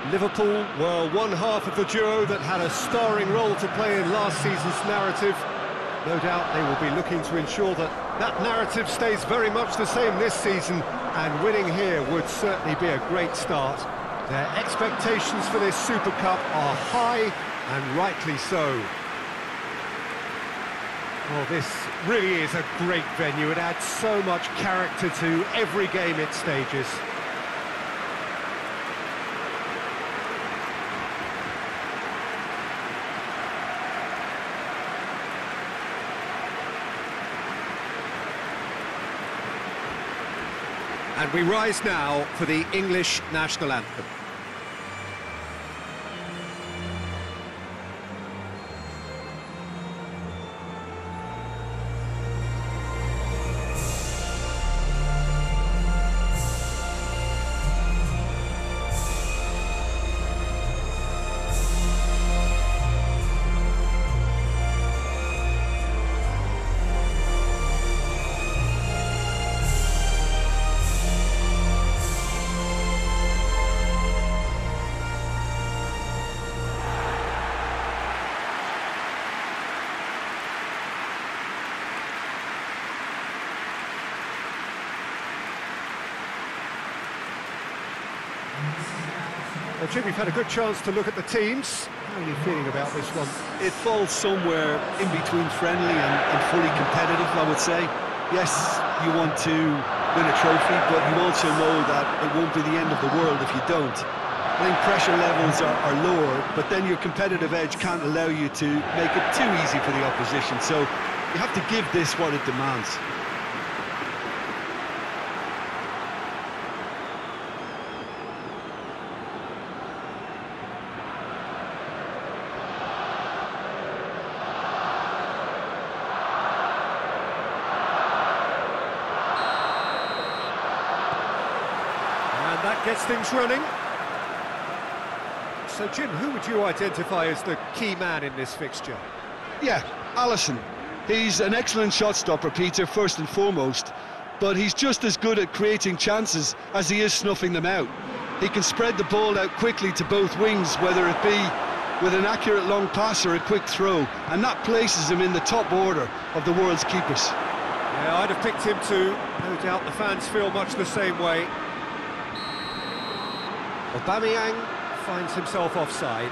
Liverpool were one half of the duo that had a starring role to play in last season's narrative. No doubt they will be looking to ensure that that narrative stays very much the same this season, and winning here would certainly be a great start. Their expectations for this Super Cup are high, and rightly so. Well, this really is a great venue. It adds so much character to every game it stages. And we rise now for the English national anthem. Well, Jim, you've had a good chance to look at the teams. How are you feeling about this one? It falls somewhere in between friendly and fully competitive, I would say. Yes, you want to win a trophy, but you also know that it won't be the end of the world if you don't. I think pressure levels are lower, but then your competitive edge can't allow you to make it too easy for the opposition. So you have to give this what it demands. That gets things running. So, Jim, who would you identify as the key man in this fixture? Yeah, Alisson. He's an excellent shot stopper, Peter, first and foremost, but he's just as good at creating chances as he is snuffing them out. He can spread the ball out quickly to both wings, whether it be with an accurate long pass or a quick throw, and that places him in the top order of the world's keepers. Yeah, I'd have picked him too. No doubt the fans feel much the same way. Aubameyang finds himself offside.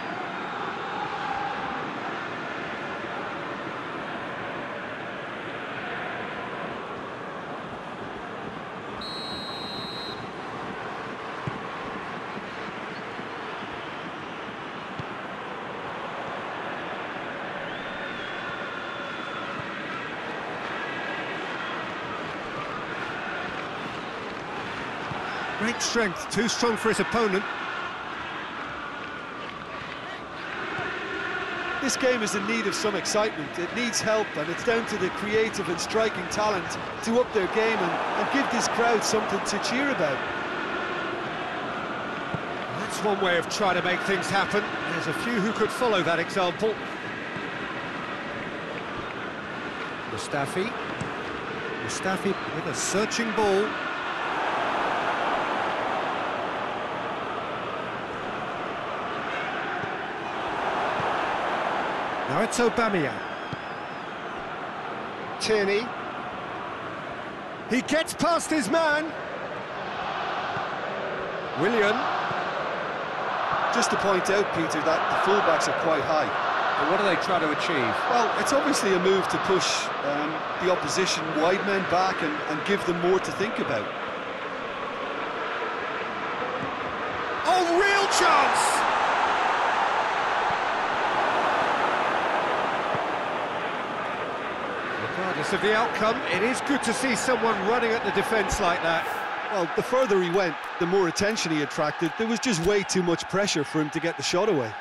Great strength, too strong for his opponent. This game is in need of some excitement. It needs help, and it's down to the creative and striking talent to up their game and give this crowd something to cheer about. That's one way of trying to make things happen. There's a few who could follow that example. Mustafi with a searching ball. Now it's Aubameyang. Tierney. He gets past his man. Willian. Just to point out, Peter, that the fullbacks are quite high. But what are they trying to achieve? Well, it's obviously a move to push the opposition wide men back and give them more to think about. Oh, real chance! Regardless of the outcome, it is good to see someone running at the defence like that. Well, the further he went, the more attention he attracted. There was just way too much pressure for him to get the shot away.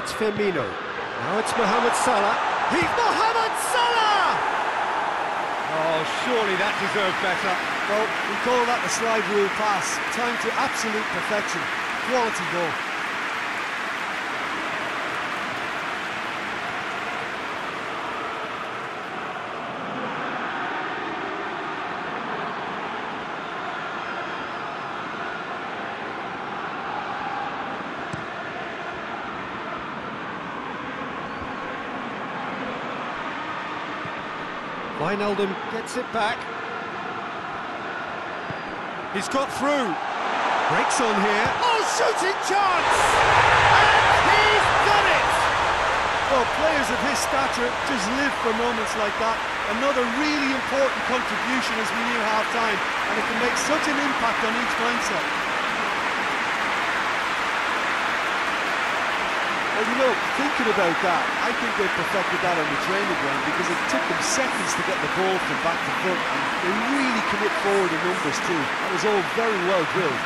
It's Firmino. Now it's Mohamed Salah. He's Mohamed Salah! Oh, surely that deserved better. Well, we call that the slide rule pass. Time to absolute perfection. Quality goal. Wijnaldum gets it back. He's got through. Breaks on here. Oh, shooting chance! And he's done it! Well, players of his stature just live for moments like that. Another really important contribution as we near half-time, and it can make such an impact on each mindset. Well, you know, thinking about that, I think they perfected that on the training ground because it took them seconds to get the ball from back to front, and they really commit forward in numbers too. That was all very well drilled.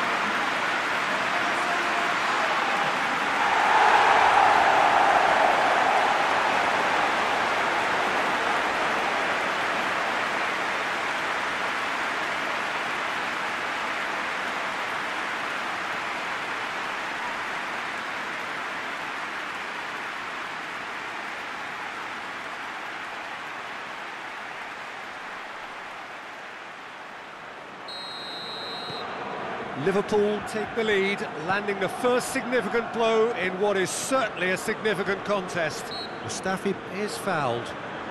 Liverpool take the lead, landing the first significant blow in what is certainly a significant contest. Mustafi is fouled.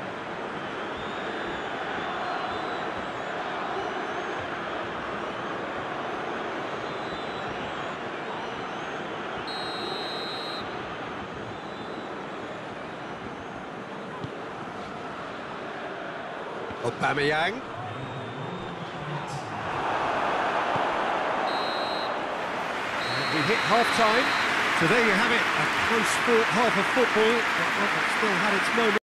Aubameyang. We hit half-time, so there you have it, a close-fought half of football, but one that still had its moment.